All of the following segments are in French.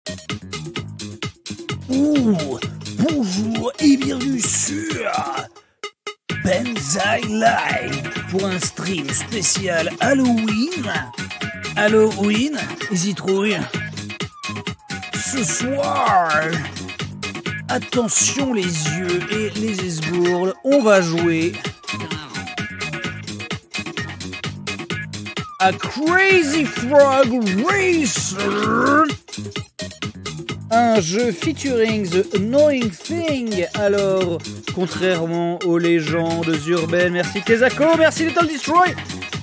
Oh, bonjour et bienvenue sur Benzaï Live pour un stream spécial Halloween. Halloween, Zitrouille. Ce soir, attention les yeux et les esgourdes, on va jouer à Crazy Frog Racer, un jeu featuring The Annoying Thing. Alors, contrairement aux légendes urbaines, merci Kezako, merci Little Destroy.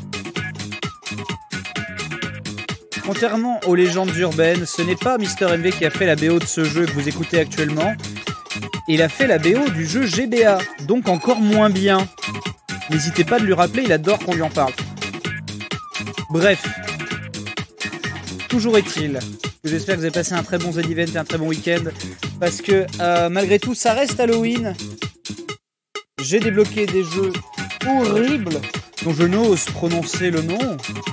Contrairement aux légendes urbaines, ce n'est pas MrMV qui a fait la BO de ce jeu que vous écoutez actuellement. Il a fait la BO du jeu GBA, donc encore moins bien. N'hésitez pas de lui rappeler, il adore qu'on lui en parle. Bref, toujours est-il que j'espère que vous avez passé un très bon Z-Event et un très bon week-end, parce que malgré tout, ça reste Halloween. J'ai débloqué des jeux horribles dont je n'ose prononcer le nom.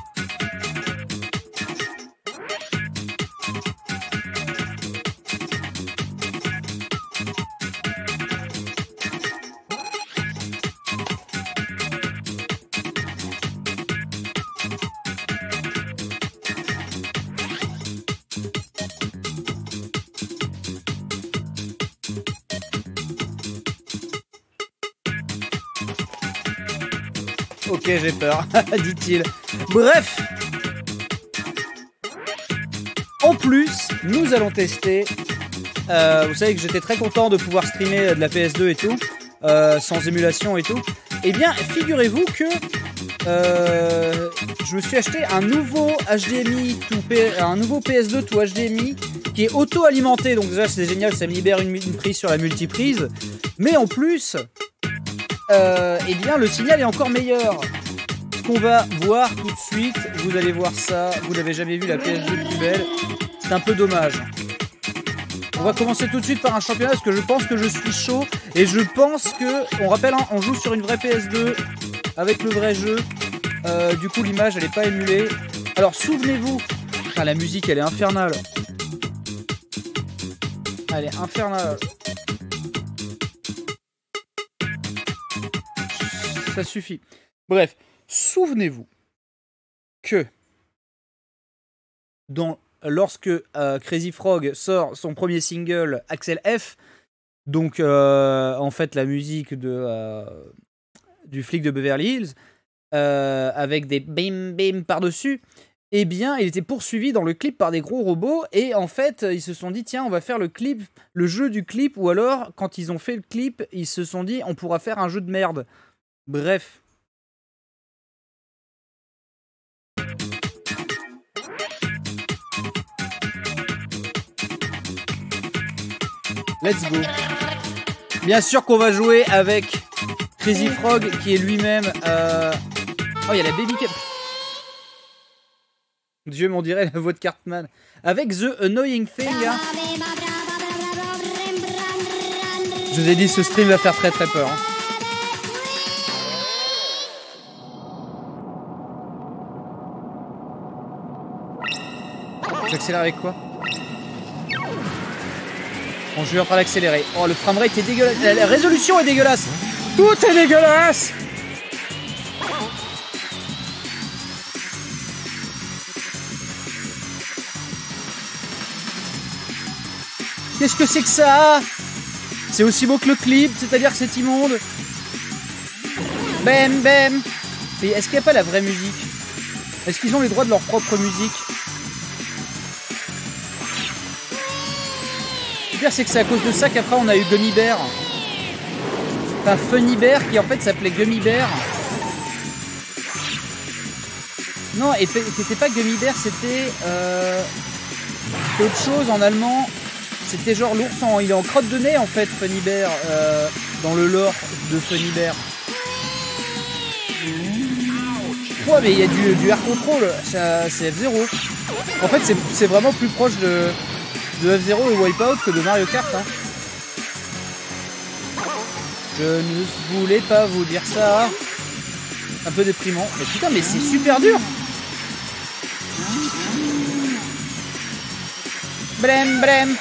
Ok, j'ai peur, dit-il. Bref. En plus, nous allons tester... vous savez que j'étais très content de pouvoir streamer de la PS2 et tout, sans émulation et tout. Eh bien, figurez-vous que je me suis acheté un nouveau HDMI, un nouveau PS2 tout HDMI qui est auto-alimenté. Donc déjà, c'est génial, ça me libère une prise sur la multiprise. Mais en plus... eh bien le signal est encore meilleur. Ce qu'on va voir tout de suite, vous allez voir ça, vous n'avez jamais vu la PS2 plus belle, c'est un peu dommage. On va commencer tout de suite par un championnat parce que je pense que je suis chaud et je pense que, on rappelle, hein, on joue sur une vraie PS2 avec le vrai jeu, du coup l'image elle est pas émulée. Alors souvenez-vous, la musique elle est infernale. Elle est infernale. Ça suffit. Bref, souvenez-vous que lorsque Crazy Frog sort son premier single Axel F, donc en fait la musique du flic de Beverly Hills, avec des bim bim par-dessus, eh bien il était poursuivi dans le clip par des gros robots et en fait ils se sont dit tiens on va faire le jeu du clip, ou alors quand ils ont fait le clip ils se sont dit on pourra faire un jeu de merde. Bref. Let's go. Bien sûr qu'on va jouer avec Crazy Frog qui est lui-même... Oh, il y a la Baby Cap. Dieu m'en dirait la voix de Cartman. Avec The Annoying Thing. Hein. Je vous ai dit, ce stream va faire très très peur. Hein. J'accélère avec quoi? Bon, je vais en train d'accélérer. Oh, le framerate est dégueulasse. La résolution est dégueulasse. Tout est dégueulasse. Qu'est-ce que c'est que ça? C'est aussi beau que le clip, c'est-à-dire que c'est immonde. Bam, bam. Et est-ce qu'il n'y a pas la vraie musique? Est-ce qu'ils ont les droits de leur propre musique? Le pire, c'est que c'est à cause de ça qu'après on a eu Gummy Bear. Enfin, Funny Bear qui en fait s'appelait Gummy Bear. Non, et c'était pas Gummy Bear, c'était autre chose en allemand. C'était genre l'ours, il est en crotte de nez en fait, Funny Bear, dans le lore de Funny Bear. Ouais, mais il y a du air control, c'est F-Zero. En fait, c'est vraiment plus proche de F-Zero et Wipeout que de Mario Kart. Hein. Je ne voulais pas vous dire ça. Un peu déprimant. Mais putain, mais c'est super dur. Brem, brem.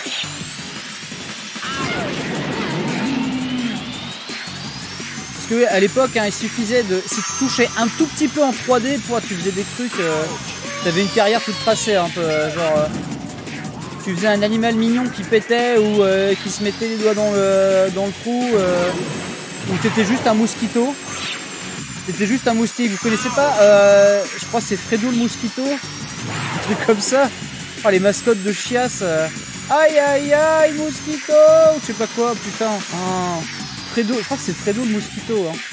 Parce que à l'époque, hein, il suffisait de... Si tu touchais un tout petit peu en 3D, tu faisais des trucs... T'avais une carrière toute tracée, un peu, genre... tu faisais un animal mignon qui pétait ou qui se mettait les doigts dans le trou, ou t'étais juste un mosquito. T'étais juste un moustique. Vous connaissez pas je crois que c'est Fredo le Mosquito, un truc comme ça. Oh, les mascottes de chiasse. Aïe aïe aïe, Mosquito, ou je sais pas quoi, putain. Oh. Fredo, je crois que c'est Fredo le Mosquito. Hein.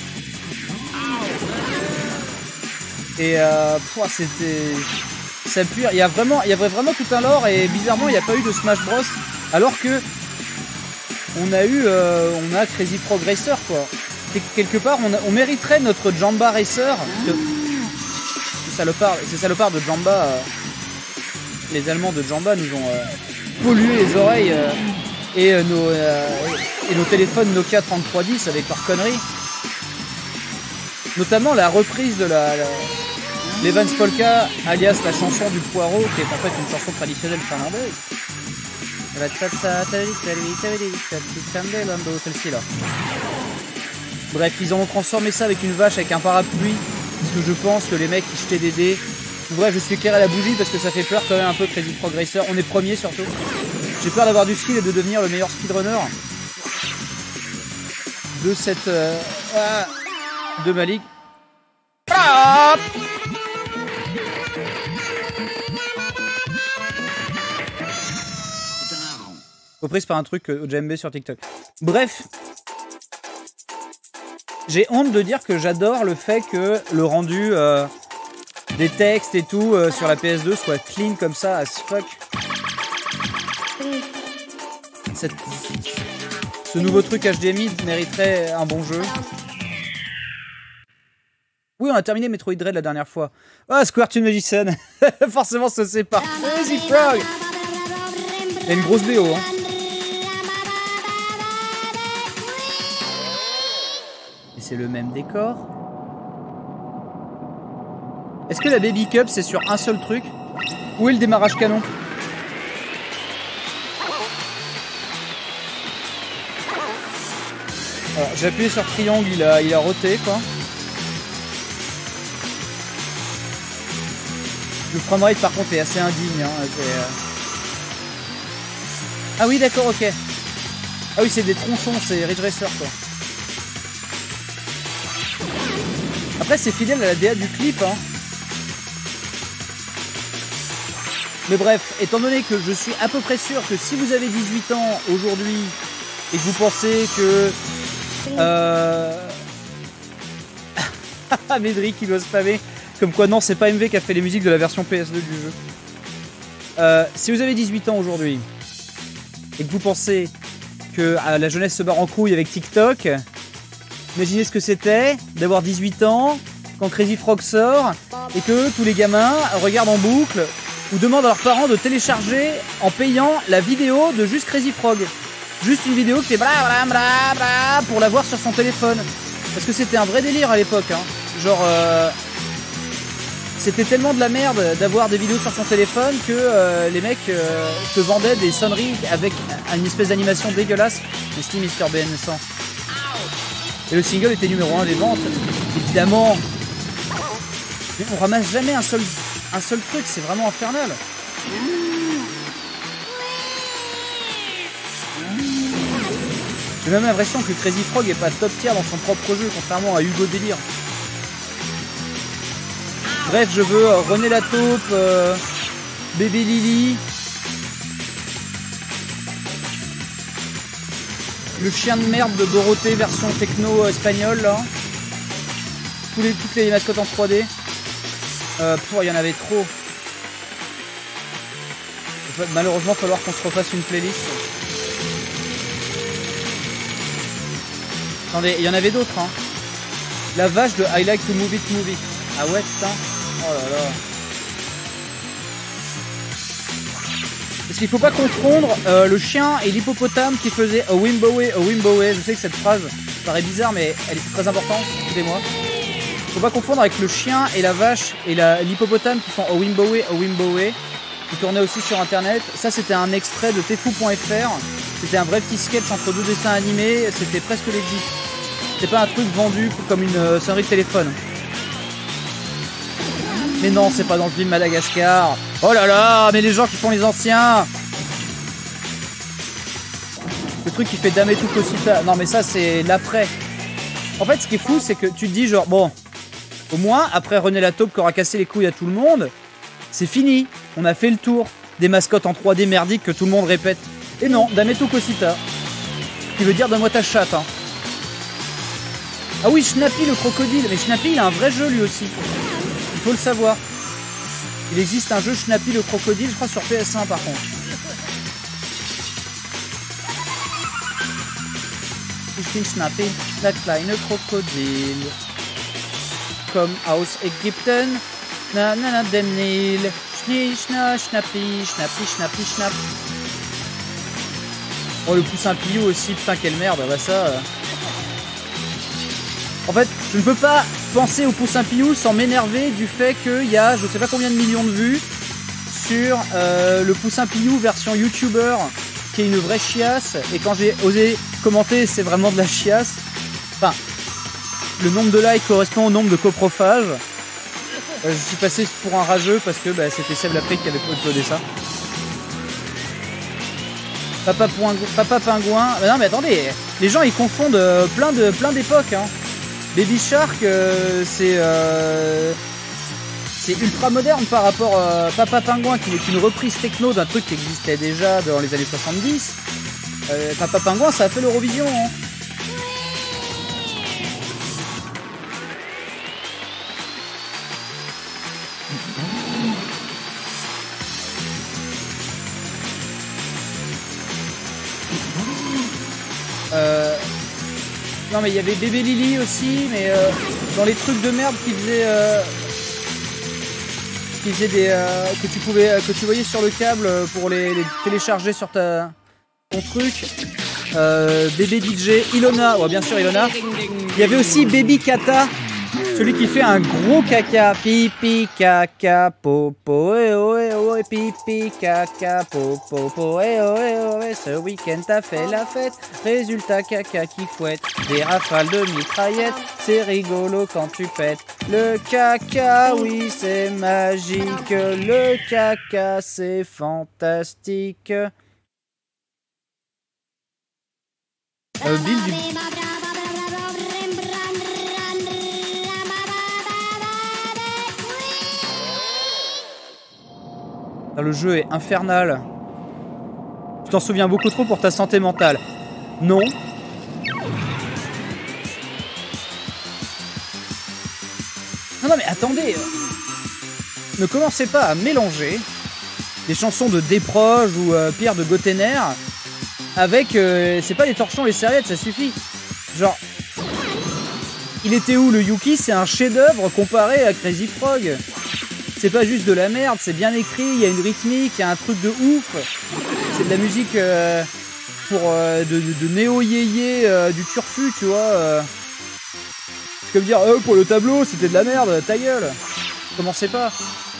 Et c'était... Ça pue. Il y avait vraiment tout un lore et bizarrement il n'y a pas eu de Smash Bros. Alors que on a Crazy Frog Racer quoi. Et quelque part on mériterait notre Jamba Racer. Ces salopards de Jamba, les Allemands de Jamba nous ont pollué les oreilles et nos téléphones Nokia 3310 avec leurs conneries. Notamment la reprise de l'Evans Polka, alias la chanson du poireau, qui est en fait une chanson traditionnelle finlandaise. Celle-ci là. Bref, ils ont transformé ça avec une vache avec un parapluie, parce que je pense que les mecs qui jetaient des dés. Bref, je suis éclairé à la bougie parce que ça fait peur quand même un peu Crazy Frog Racer. On est premier surtout. J'ai peur d'avoir du skill et de devenir le meilleur speedrunner de cette... de ma ligue. Reprise par un truc au JMB sur TikTok. Bref, j'ai honte de dire que j'adore le fait que le rendu des textes et tout sur la PS2 soit clean comme ça, as fuck. Ce nouveau truc HDMI mériterait un bon jeu. Oui, on a terminé Metroid Dread la dernière fois. Ah, Square Toon Magician. Forcément, ça c'est pas Crazy Frog. Il y a une grosse BO, hein. Et c'est le même décor. Est-ce que la Baby Cup, c'est sur un seul truc? Où est le démarrage canon? J'ai appuyé sur triangle, il a roté, quoi. Le framerate par contre est assez indigne. Hein, Ah oui d'accord, ok. Ah oui, c'est des tronçons, c'est Ridge Racer quoi. Après c'est fidèle à la DA du clip. Hein. Mais bref, étant donné que je suis à peu près sûr que si vous avez 18 ans aujourd'hui et que vous pensez que... Médric qui doit spammer. Comme quoi, non, c'est pas MV qui a fait les musiques de la version PS2 du jeu. Si vous avez 18 ans aujourd'hui et que vous pensez que la jeunesse se barre en couille avec TikTok, imaginez ce que c'était d'avoir 18 ans quand Crazy Frog sort et que tous les gamins regardent en boucle ou demandent à leurs parents de télécharger en payant la vidéo de juste Crazy Frog. Juste une vidéo qui fait bla bla bla bla pour la voir sur son téléphone. Parce que c'était un vrai délire à l'époque. Hein. Genre... C'était tellement de la merde d'avoir des vidéos sur son téléphone que les mecs te vendaient des sonneries avec une espèce d'animation dégueulasse. Merci Mister BN100. Et le single était numéro 1 des ventes. Évidemment. Mais on ramasse jamais un seul truc, c'est vraiment infernal. J'ai même l'impression que Crazy Frog est pas top tier dans son propre jeu, contrairement à Hugo Délire. Bref, je veux René la taupe, Bébé Lily, le chien de merde de Dorothée version techno espagnole là, toutes les mascottes en 3D. Il y en avait trop. Il va malheureusement falloir qu'on se refasse une playlist. Attendez, il y en avait d'autres. Hein. La vache de I Like to Move It, Move It. Ah ouais, putain. Oh là là. Parce qu'il faut pas confondre le chien et l'hippopotame qui faisait a Wimbowe, a Wimbowe. Je sais que cette phrase paraît bizarre, mais elle est très importante. Écoutez-moi. Faut pas confondre avec le chien et la vache et l'hippopotame qui font a Wimbowe, a Wimbowe. qui tournait aussi sur internet. Ça c'était un extrait de tfou.fr. C'était un vrai petit sketch entre deux dessins animés. C'était presque legit. C'est pas un truc vendu comme une sonnerie de téléphone. Mais non, c'est pas dans le film Madagascar. Oh là là, mais les gens qui font les anciens. Le truc qui fait Dame tout Cosita. Non mais ça c'est l'après. En fait ce qui est fou c'est que tu te dis genre bon, au moins après René Lataupe qui aura cassé les couilles à tout le monde, c'est fini. On a fait le tour des mascottes en 3D merdiques que tout le monde répète. Et non, Dame tout Cosita. Qui veut dire donne-moi ta chatte hein. Ah oui, Schnappy le crocodile. Mais Schnappy il a un vrai jeu lui aussi. Il faut le savoir. Il existe un jeu Schnappy le crocodile, je crois sur PS1 par contre. Ich bin Schnappy, der kleine Krokodil. Komm aus Ägypten, na na na dem Nil. Schnie, schna, Schnappy, Schnappy, Schnappy, Schnapp. Oh le poussin Piou aussi, putain quelle merde, bah ça... En fait, je ne peux pas penser au poussin Piou sans m'énerver du fait qu'il y a je sais pas combien de millions de vues sur le poussin Piou version YouTuber qui est une vraie chiasse. Et quand j'ai osé commenter, c'est vraiment de la chiasse. Enfin, le nombre de likes correspond au nombre de coprophages. Je suis passé pour un rageux parce que bah, c'était Seb Laprique qui avait uploadé ça. Papa Pingouin. Bah non mais attendez, les gens ils confondent plein d'époques hein. Baby Shark, c'est ultra moderne par rapport à Papa Pingouin qui est une reprise techno d'un truc qui existait déjà dans les années 70. Papa Pingouin, ça a fait l'Eurovision. Hein. Non mais il y avait Bébé Lily aussi, mais dans les trucs de merde qui faisaient des que tu voyais sur le câble pour les télécharger sur ton truc. Bébé DJ, Ilona, ouais bien sûr Ilona. Il y avait aussi Baby Kata, celui qui fait un gros caca, pipi caca popo, eh oh eh oh eh pipi caca popo, eh oh eh oh eh. Ce week-end t'as fait la fête, résultat caca qui fouette, des rafales de mitraillettes, c'est rigolo quand tu pètes. Le caca, oui c'est magique, le caca c'est fantastique. Bill du... Le jeu est infernal. Tu t'en souviens beaucoup trop pour ta santé mentale. Non. Non mais attendez. Ne commencez pas à mélanger des chansons de Desproges ou Pierre de Gottener avec... c'est pas les torchons, les serviettes, ça suffit. Genre... Il était où le Yuki? C'est un chef-d'œuvre comparé à Crazy Frog. C'est pas juste de la merde, c'est bien écrit, il y a une rythmique, il y a un truc de ouf. C'est de la musique pour de néo-yéyé du turfu, tu vois. C'est comme dire, pour le tableau, c'était de la merde, ta gueule. Commencez pas.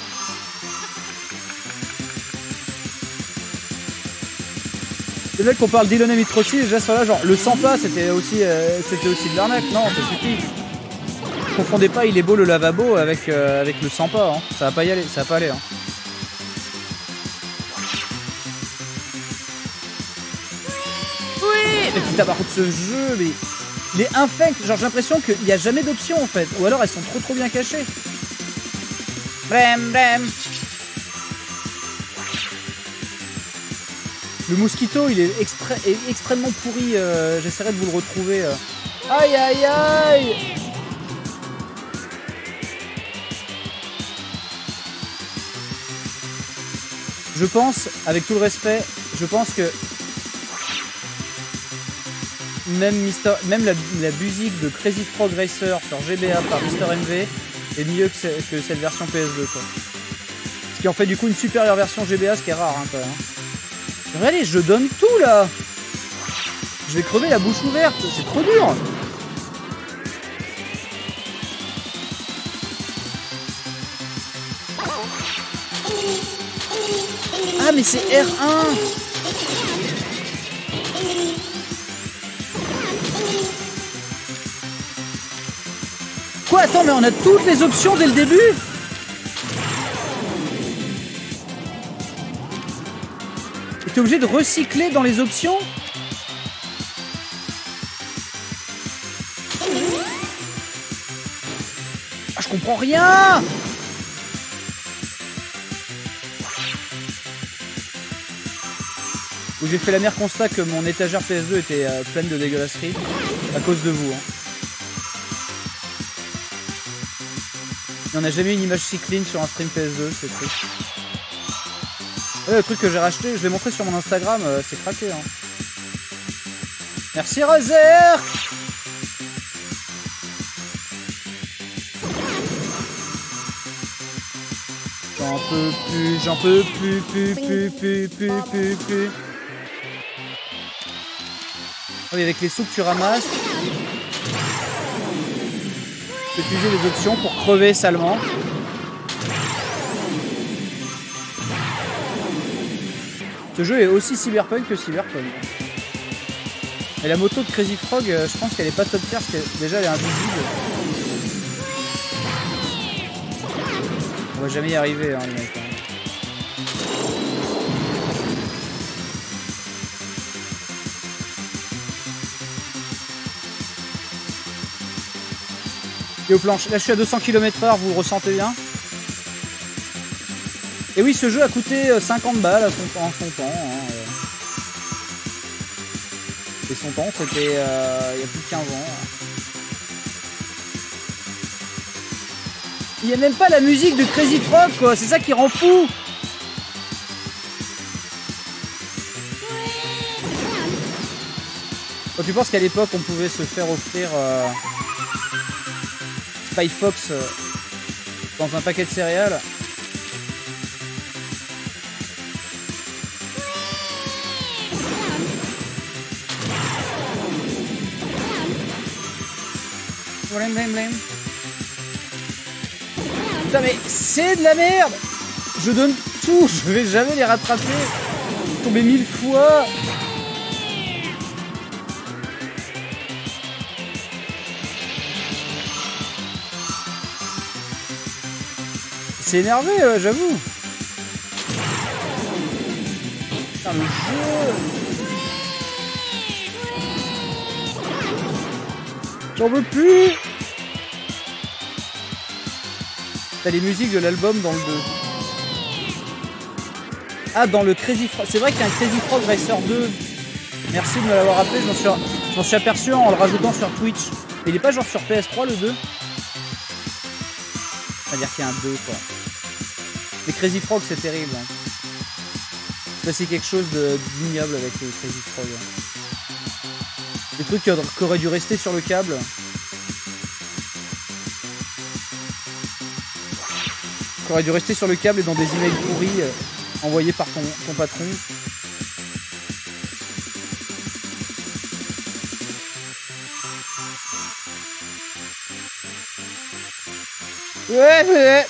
C'est vrai qu'on parle d'Ilona Mitrossi, déjà sur là, genre, le Sampa, c'était aussi de l'arnaque. Non, ça suffit. Confondez pas, il est beau le lavabo avec le Sampa, hein. Ça va pas y aller, ça va pas aller. Hein. Oui. Mais putain, par contre ce jeu, mais il est infect. Genre j'ai l'impression qu'il n'y a jamais d'option en fait, ou alors elles sont trop bien cachées. Brem brem. Le mosquito, il est extrêmement pourri. J'essaierai de vous le retrouver. Aïe aïe aïe. Je pense, avec tout le respect, je pense que même la musique de Crazy Frog Racer sur GBA par Mr MV est mieux que cette version PS2 quoi. Ce qui en fait du coup une supérieure version GBA, ce qui est rare hein, quand même. Regardez, je donne tout là. Je vais crever la bouche ouverte, c'est trop dur. Ah mais c'est R1. Quoi? Attends, mais on a toutes les options dès le début? Et t'es obligé de recycler dans les options? Ah, je comprends rien! Où j'ai fait l'amère constat que mon étagère PS2 était pleine de dégueulasseries à cause de vous. Hein. Et on n'a jamais eu une image si clean sur un stream PS2, c'est triste. Ouais, le truc que j'ai racheté, je vais montrer sur mon Instagram, c'est craqué. Hein. Merci Razer. J'en peux plus. Oui, avec les sous que tu ramasses, tu peux utiliser les options pour crever salement. Ce jeu est aussi cyberpunk que cyberpunk. Et la moto de Crazy Frog, je pense qu'elle est pas top tier parce que déjà elle est invisible. On va jamais y arriver, hein, les mecs. Et aux planches. Là, je suis à 200 km/h, vous le ressentez bien? Et oui, ce jeu a coûté 50 balles en son temps. Hein. Et son temps, c'était il y a plus de 15 ans. Il n'y a même pas la musique de Crazy Frog, quoi. C'est ça qui rend fou. Quand tu penses qu'à l'époque, on pouvait se faire offrir Spy Fox dans un paquet de céréales. Putain mais c'est de la merde. Je donne tout, je vais jamais les rattraper. Je suis tombé 1000 fois. C'est énervé, j'avoue. Putain, le jeu. J'en veux plus. T'as les musiques de l'album dans le 2. Ah, dans le Crazy Frog. C'est vrai qu'il y a un Crazy Frog Racer 2. Merci de me l'avoir rappelé. Je m'en suis aperçu en le rajoutant sur Twitch. Mais il est pas genre sur PS3 le 2. C'est-à-dire qu'il y a un 2 quoi. Les Crazy Frog c'est terrible. Hein. Ça c'est quelque chose d'ignoble avec les Crazy Frog. Hein. Des trucs qui auraient dû rester sur le câble. Qui auraient dû rester sur le câble et dans des emails pourris envoyés par ton patron. Ouais.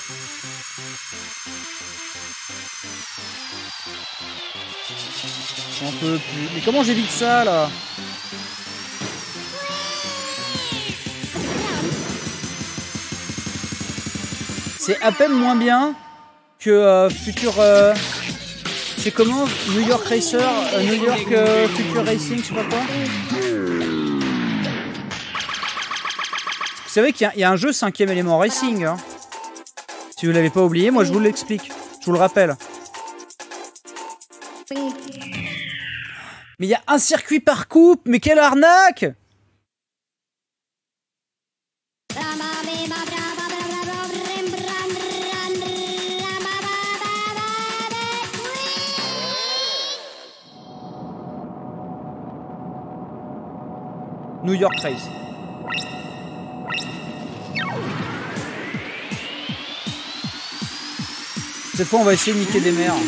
J'en peux plus. Mais comment j'évite ça là? C'est à peine moins bien que Future. C'est comment? New York Racer, New York Future Racing, je sais pas quoi. Vous savez qu'il y a un jeu 5e élément Racing. Hein. Si vous l'avez pas oublié, moi je vous l'explique. Je vous le rappelle. Mais il y a un circuit par coupe, mais quelle arnaque! New York Race. Cette fois, on va essayer de niquer des mers.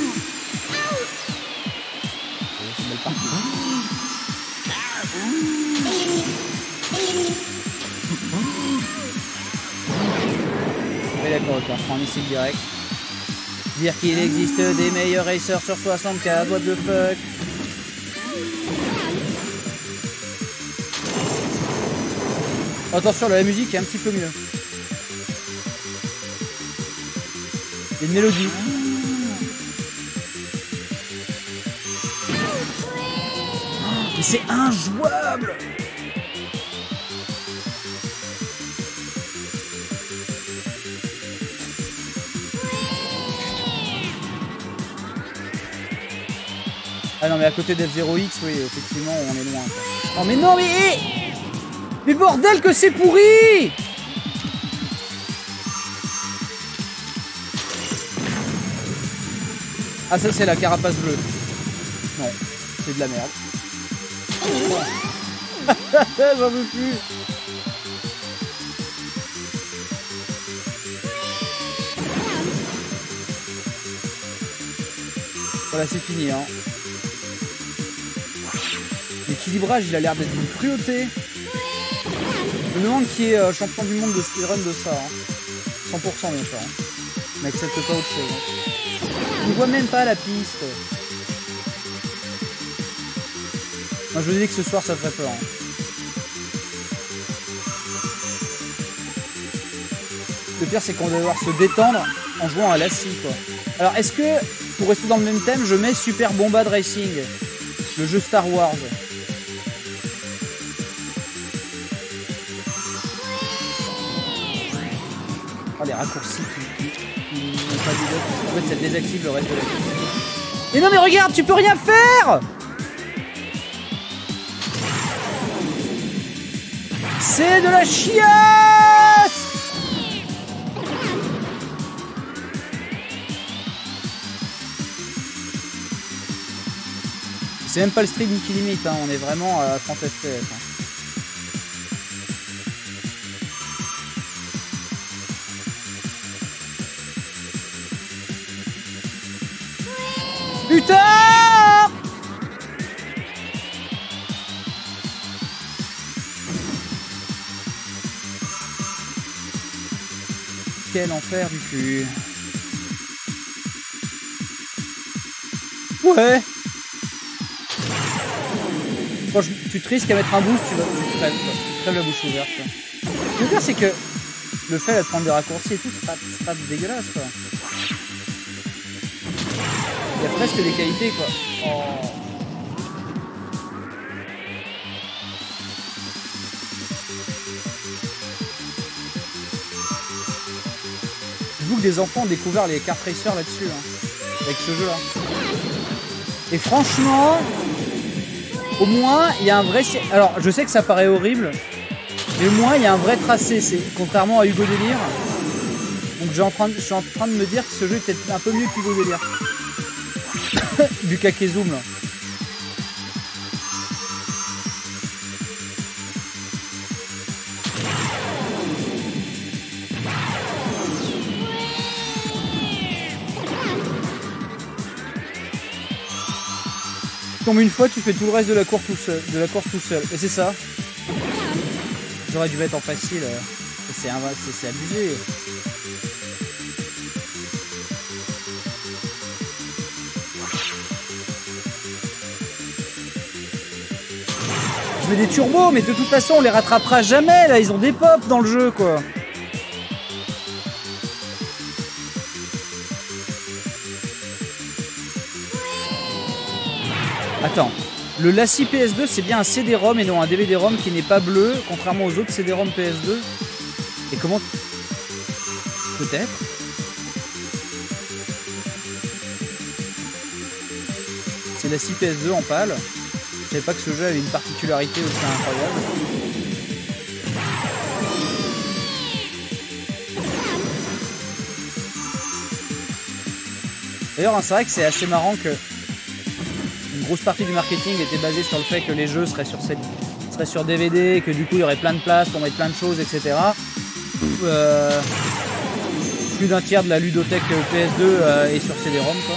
Oui, d'accord, ok, on prend un missile direct. Dire qu'il existe des meilleurs racers sur 64, what the fuck. Attention, la musique est un petit peu mieux. Il y a une mélodie. Mais c'est injouable. Ah non mais à côté d'F0X, oui, effectivement, on est loin. Quoi. Oh mais non mais... Mais bordel que c'est pourri! Ah ça c'est la carapace bleue. Non, c'est de la merde. J'en veux plus. Voilà, c'est fini hein. L'équilibrage il a l'air d'être une cruauté. Je me demande qui est champion du monde de speedrun de ça. Hein. 100% bien sûr. Hein. On n'accepte pas autre chose. Hein. On ne voit même pas la piste. Moi je vous dis que ce soir ça ferait peur. Hein. Le pire c'est qu'on va devoir se détendre en jouant à l'assis quoi. Alors est-ce que, pour rester dans le même thème, je mets Super Bombad Racing, le jeu Star Wars. Oh les raccourcis qui n'ont pas d'idée. En fait ça désactive le reste de la piste. Mais non mais regarde, tu peux rien faire. C'est de la chiasse. C'est même pas le stream qui limite, hein. On est vraiment à 30 FPS. Hein. Putain! Quel enfer du cul. Ouais. Bon, tu te risques à mettre un boost, tu crèves la bouche ouverte. Quoi. Le pire c'est que le fait de prendre des raccourcis et tout, c'est pas dégueulasse quoi. Il y a presque des qualités quoi. Oh. J'avoue que des enfants ont découvert les kart racers là-dessus, hein, avec ce jeu là. Et franchement, au moins il y a un vrai... Alors je sais que ça paraît horrible, mais au moins il y a un vrai tracé, c'est contrairement à Hugo Délire. Donc je suis en train de me dire que ce jeu est peut-être un peu mieux qu'Hugo Délire. Du Kakezoom là. Tombe une fois, tu fais tout le reste de la course tout seul. Et c'est ça. J'aurais dû mettre en facile. C'est abusé. Je mets des turbos, mais de toute façon, on les rattrapera jamais. Là, ils ont des pops dans le jeu, quoi. Attends, le Lassie PS2 c'est bien un CD-ROM et non un DVD-ROM qui n'est pas bleu, contrairement aux autres CD-ROM PS2. Et comment... Peut-être. C'est Lassie PS2 en pâle. Je savais pas que ce jeu avait une particularité aussi incroyable. D'ailleurs, hein, c'est vrai que c'est assez marrant que une grosse partie du marketing était basée sur le fait que les jeux seraient sur DVD, que du coup il y aurait plein de place pour mettre plein de choses, etc. Plus d'un tiers de la ludothèque PS2 est sur CD-ROM, quoi.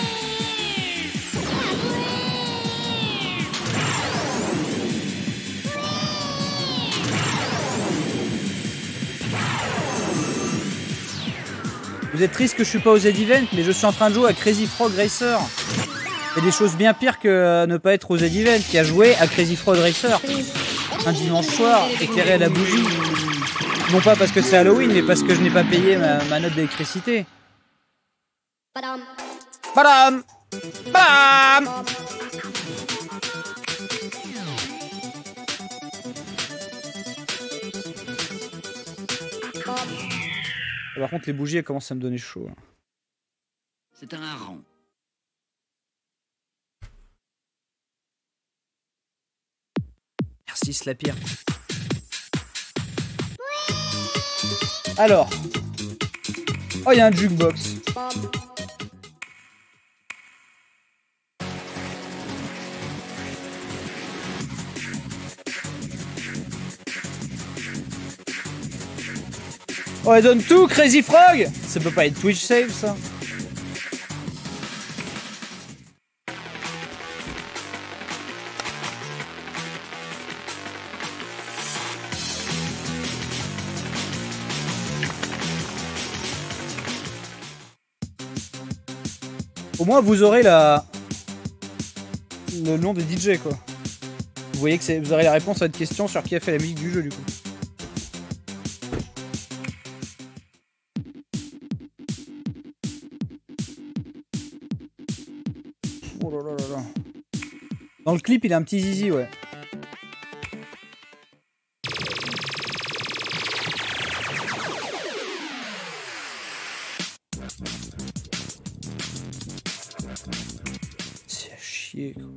Vous êtes triste que je suis pas aux Z-Event, mais je suis en train de jouer à Crazy Frog Racer. Il y a des choses bien pires que ne pas être aux Z-Event, qui a joué à Crazy Frog Racer. Un dimanche soir, éclairé à la bougie. Non pas parce que c'est Halloween, mais parce que je n'ai pas payé ma note d'électricité. Badam Badam Badam. Par contre, les bougies, elles commencent à me donner chaud. C'est un hareng. Merci, Slapir. Alors. Oh, il y a un jukebox. Oh, elle donne tout, Crazy Frog! Ça peut pas être Twitch save, ça. Au moins, vous aurez le nom des DJ, quoi. Vous voyez que vous aurez la réponse à votre question sur qui a fait la musique du jeu, du coup. Oh là là là là. Dans le clip, il a un petit zizi, ouais. C'est à chier, quoi.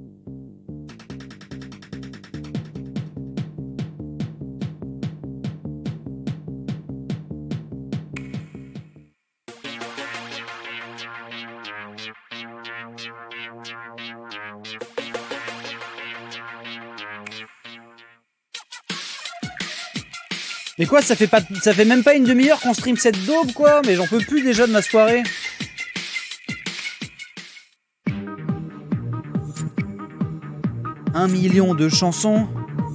Mais quoi, ça fait même pas une demi-heure qu'on stream cette daube, quoi. Mais j'en peux plus déjà de ma soirée. Un million de chansons.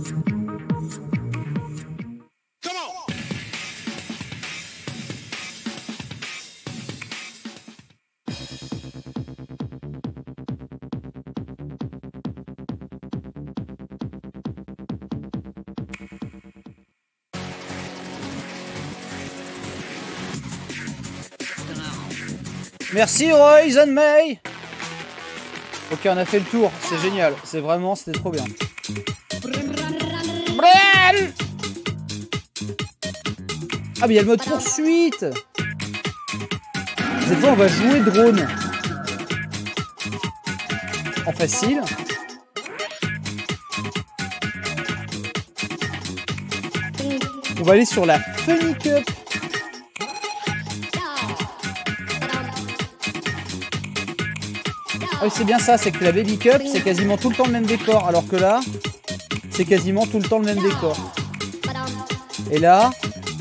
Merci Royce and May. Ok, on a fait le tour, c'est génial, c'était trop bien. Ah mais il y a le mode poursuite. Cette fois on va jouer drone. En facile. On va aller sur la Funny Cup. Ah oui, c'est bien ça, c'est que la Baby Cup, c'est quasiment tout le temps le même décor, alors que là, c'est quasiment tout le temps le même décor. Et là,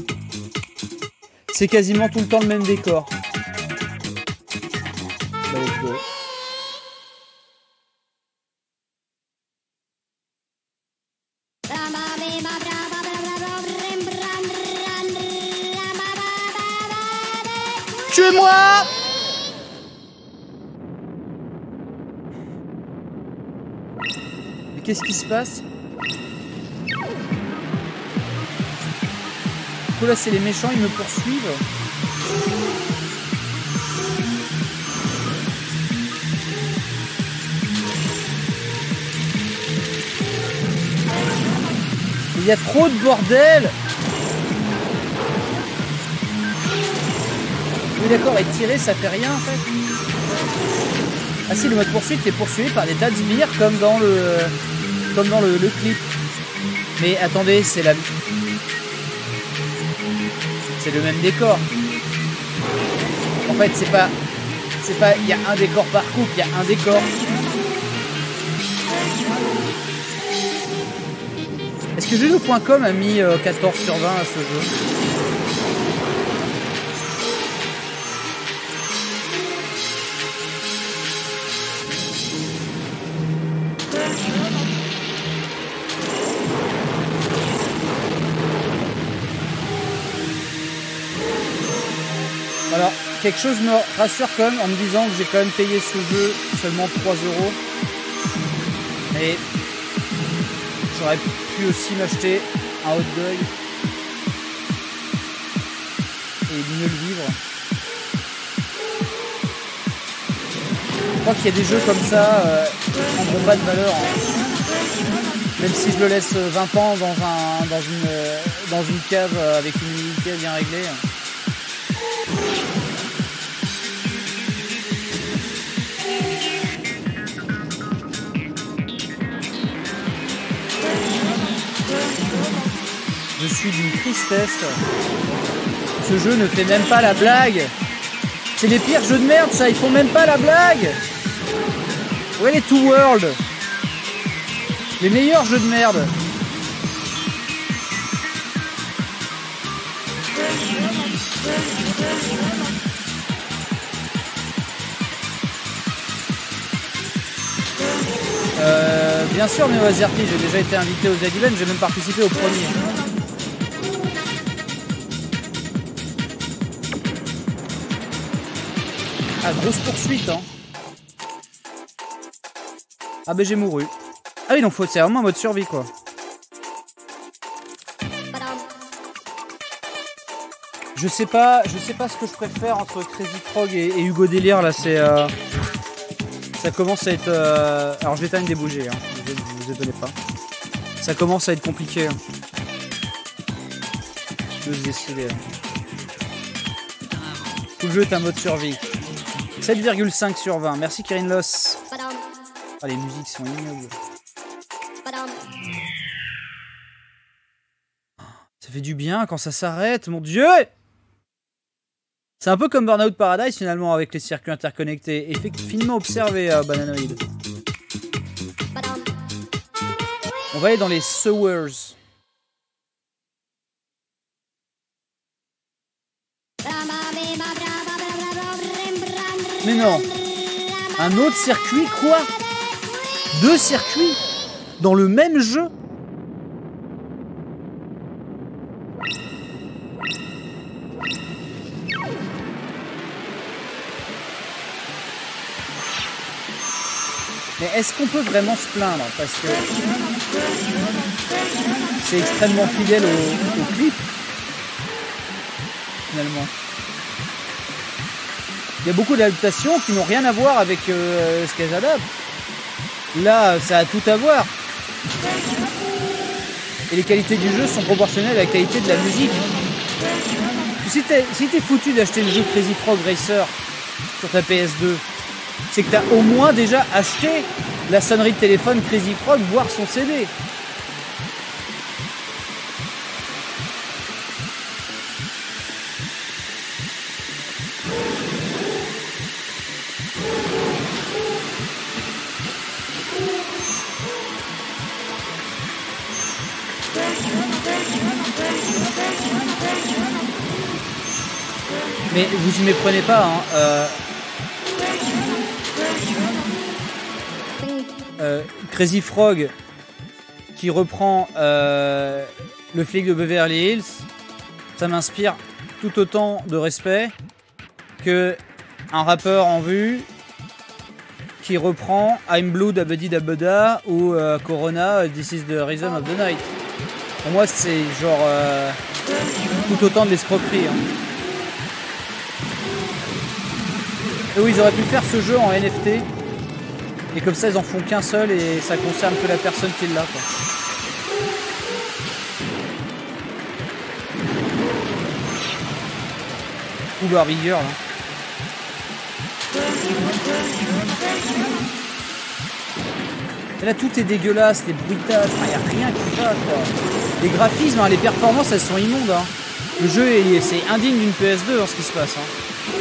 c'est quasiment tout le temps le même décor. Bah, let's go. Tuez-moi! Mais qu'est-ce qui se passe? Du coup là c'est les méchants, ils me poursuivent. Il y a trop de bordel. Oui d'accord, et tirer ça fait rien en fait. Ah si, le mode poursuite est poursuivi par des tas de sbires comme dans le clip. Mais attendez, c'est le même décor. En fait c'est pas il y a un décor par couple, il y a un décor. Est-ce que jeuxvideo.com a mis 14 sur 20 à ce jeu? Alors, quelque chose me rassure quand même en me disant que j'ai quand même payé ce jeu seulement 3 €. Et j'aurais pu aussi m'acheter un hot dog et mieux le vivre. Je crois qu'il y a des jeux comme ça qui ne prendront pas de valeur. Même si je le laisse 20 ans dans une cave avec une humidité bien réglée. Je suis d'une tristesse. Ce jeu ne fait même pas la blague. C'est les pires jeux de merde, ça. Ils font même pas la blague. Ouais, les Two World. Les meilleurs jeux de merde. Bien sûr, Neo Azerty, j'ai déjà été invité aux Z-Event, j'ai même participé au premier. Ah, grosse poursuite, hein. Ah, ben j'ai mouru. Ah oui, donc c'est vraiment un mode survie, quoi. Je sais pas ce que je préfère entre Crazy Frog et Hugo Délire, là, c'est... Ça commence à être... Alors, je l'éteins des bougies, hein. Vous étonnez pas. Ça commence à être compliqué. Hein. Je vais se décider. Hein. Tout le jeu est un mode survie. 7,5 sur 20. Merci Kirin Loss. Ah, les musiques sont ignobles. Ça fait du bien quand ça s'arrête, mon Dieu! C'est un peu comme Burnout Paradise finalement avec les circuits interconnectés. Et finement observé Bananoid. On va aller dans les sewers. Mais non. Un autre circuit, quoi? 2 circuits dans le même jeu? Mais est-ce qu'on peut vraiment se plaindre? Parce que c'est extrêmement fidèle au clip, finalement. Il y a beaucoup d'adaptations qui n'ont rien à voir avec ce qu'elles adaptent. Là, ça a tout à voir. Et les qualités du jeu sont proportionnelles à la qualité de la musique. Si t'es foutu d'acheter le jeu Crazy Frog Racer sur ta PS2, c'est que tu as au moins déjà acheté la sonnerie de téléphone Crazy Frog, voire son CD. Mais vous y méprenez pas, hein. Crazy Frog qui reprend le flic de Beverly Hills, ça m'inspire tout autant de respect que un rappeur en vue qui reprend I'm Blue Dabedi Dabeda ou Corona This is the Rhythm of the Night. Pour moi c'est genre tout autant de l'escroquerie. Hein. Et oui, ils auraient pu faire ce jeu en NFT. Et comme ça, ils en font qu'un seul et ça concerne que la personne qui l'a. Ou la rigueur, là. Et là, tout est dégueulasse, les bruitages, il n'y a rien qui va, quoi. Les graphismes, hein, les performances, elles sont immondes. Hein. Le jeu, c'est indigne d'une PS2 dans ce qui se passe. Hein.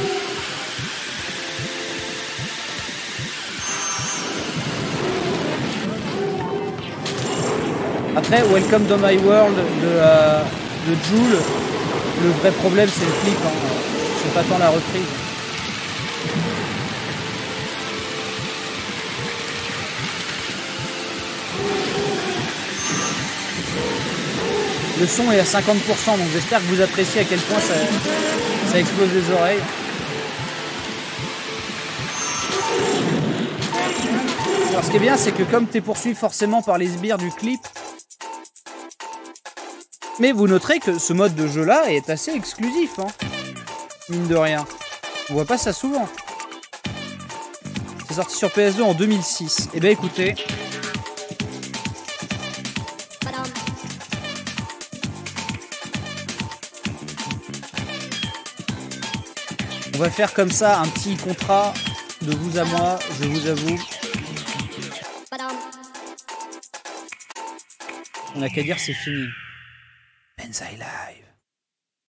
Après, Welcome to My World de Joule, le vrai problème c'est le clip, hein. C'est pas tant la reprise. Le son est à 50%, donc j'espère que vous appréciez à quel point ça explose les oreilles. Alors ce qui est bien, c'est que comme t'es poursuivi forcément par les sbires du clip, mais vous noterez que ce mode de jeu-là est assez exclusif, hein. Mine de rien. On voit pas ça souvent. C'est sorti sur PS2 en 2006. Eh ben écoutez... On va faire comme ça un petit contrat de vous à moi, je vous avoue. On n'a qu'à dire c'est fini. Benzaï Live.